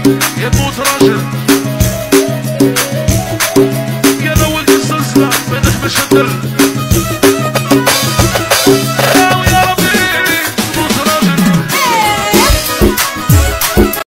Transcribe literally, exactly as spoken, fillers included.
يموت راجل يا لو ولد الزلزلة ما نحمش الدر